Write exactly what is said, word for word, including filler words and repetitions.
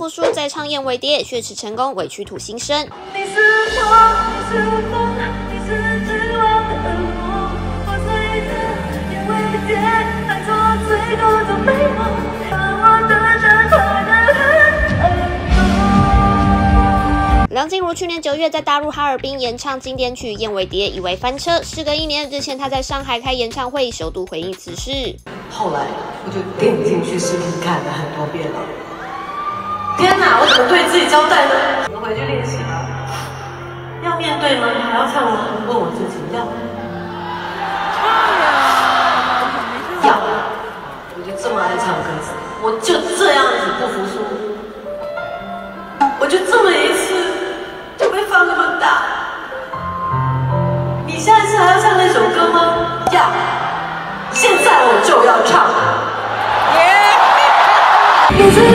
服输，再唱《燕尾蝶》，血池成功，委屈吐心声。 你是我，你是风，你是绝望的恶魔，破碎的燕尾蝶，带走最多的美梦，让我等着快乐很多。 梁静茹去年九月在大陆哈尔滨演唱经典曲《燕尾蝶》，以为翻车。时隔一年，日前她在上海开演唱会，首度回应此事。 后来我就点进去视频看了很多遍了。天哪，我怎么对自己交代呢？我回去练习吧。要面对吗？还要唱吗？问我自己要。要。我就这么爱唱歌词，我就这样子不服输，我就这么一次就被放那么大。你下一次还要唱那首歌吗？要。现在我就要唱。Yeah!